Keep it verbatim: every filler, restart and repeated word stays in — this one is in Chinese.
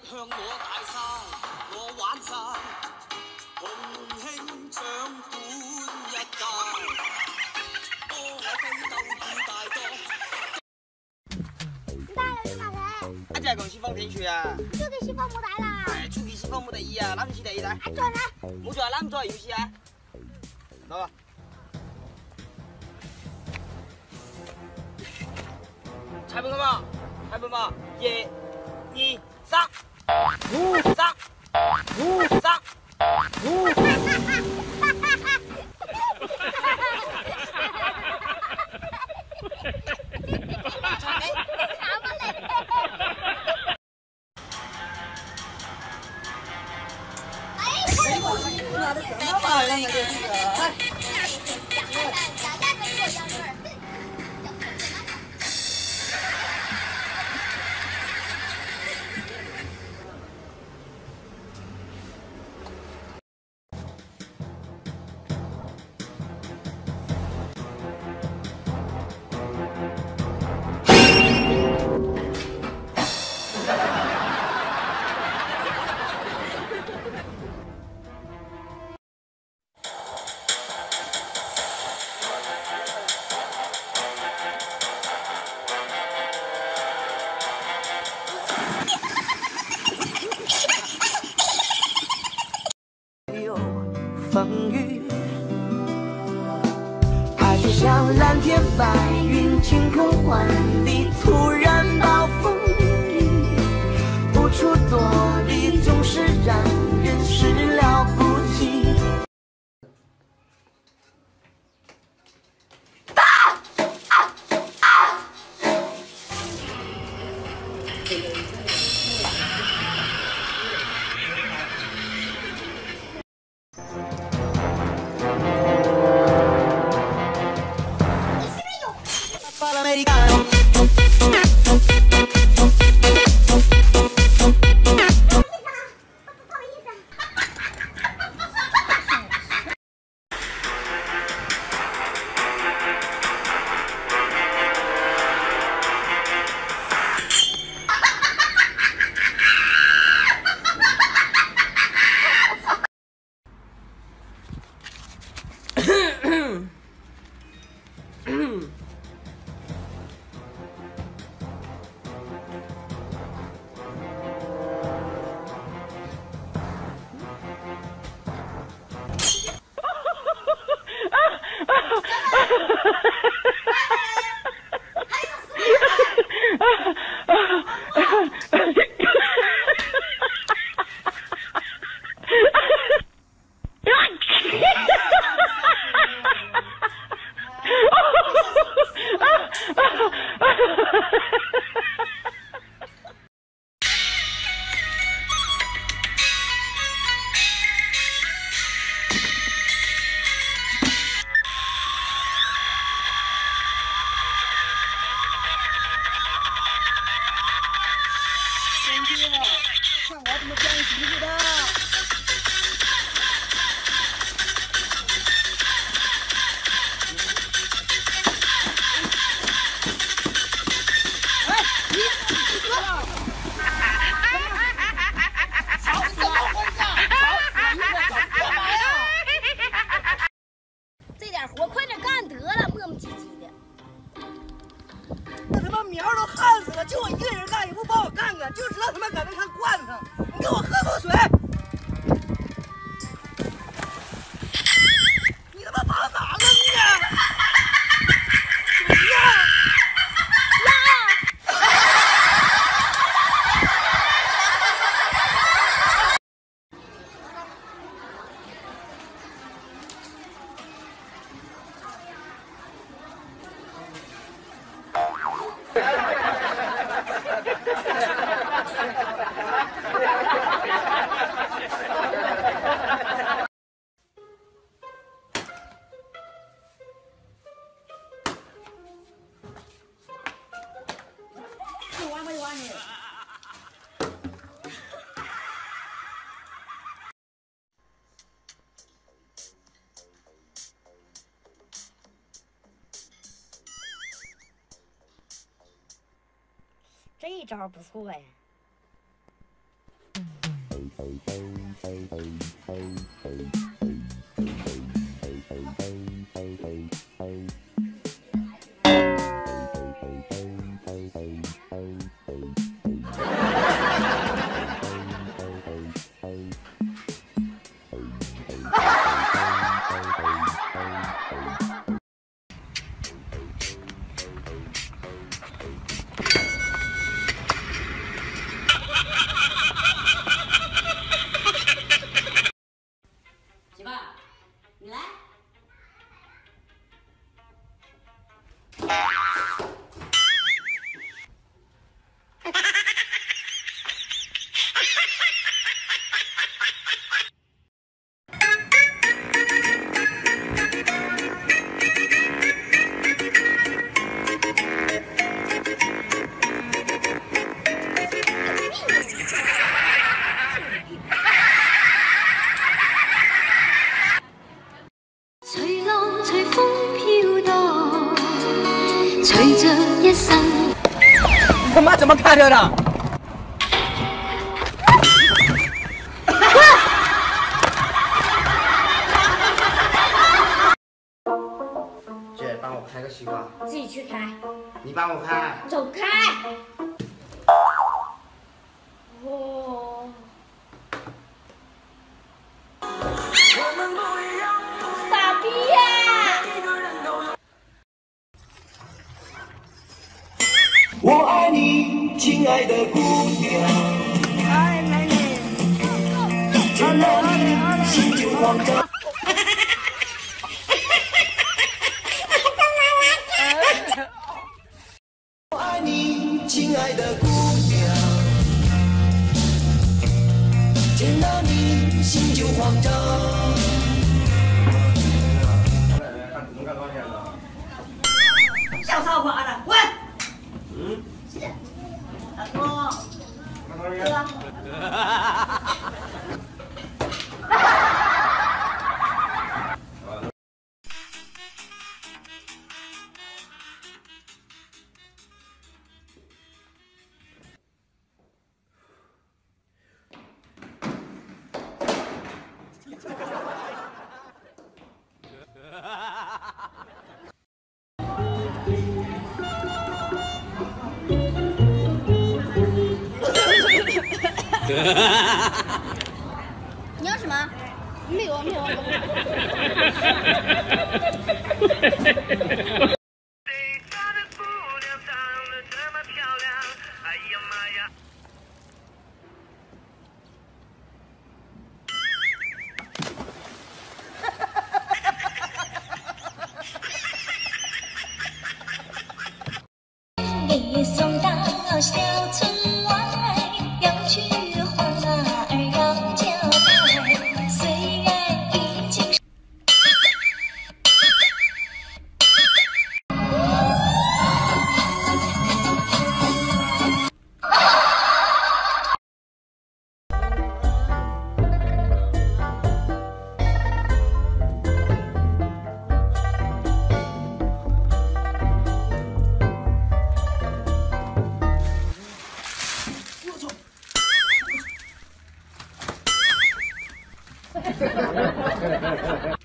向我大晒，我玩晒，洪興掌管一界，多海飛鬥與大多。 你打了去骂谁？ 俺在讲西方天去啊。 就给西方没带啦。 哎，出去西方没得意啊，哪们去得意呢？ 俺转呢？ 没转，哪们转游戏啊？那个。 裁判干嘛？裁判嘛，一、二、三，五、三，五、三，五。 风雨，爱就像蓝天白云，晴空万里，突然暴风雨，无处躲避，总是让人始料不及。 看我怎么讲清楚的！哎，你你说，吵什么混子？吵你这干嘛呀？ 这点活快点干得了，磨磨唧唧的。 我他妈苗都旱死了，就我一个人干，也不帮我干干，就知道他妈搁那看惯上。你给我喝口水！你他妈往哪扔呢？水呀！玩没玩你？ 这一招不错呀。 媳妇儿，你来。 隨浪隨風飄蕩，隨着一生。 你他媽怎麼看着的？ 姐，帮我开个西瓜。 自己去开， 你帮我开。 走开。哦。傻逼呀！ 我爱你，亲爱的姑娘。见了你，心就慌张。我爱你，亲爱的姑娘。见到你，心就慌张。 笑啥话呢？滚！ 嗯。 大哥。 你要什么？没有，没有。 给送到小村外，要去花儿要交代，虽然已经。 哈哈哈哈哈！